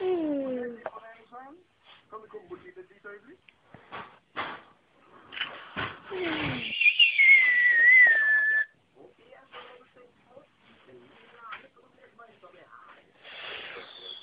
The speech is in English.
Hmm. Kan du komme bort litt dit, øyeblikk?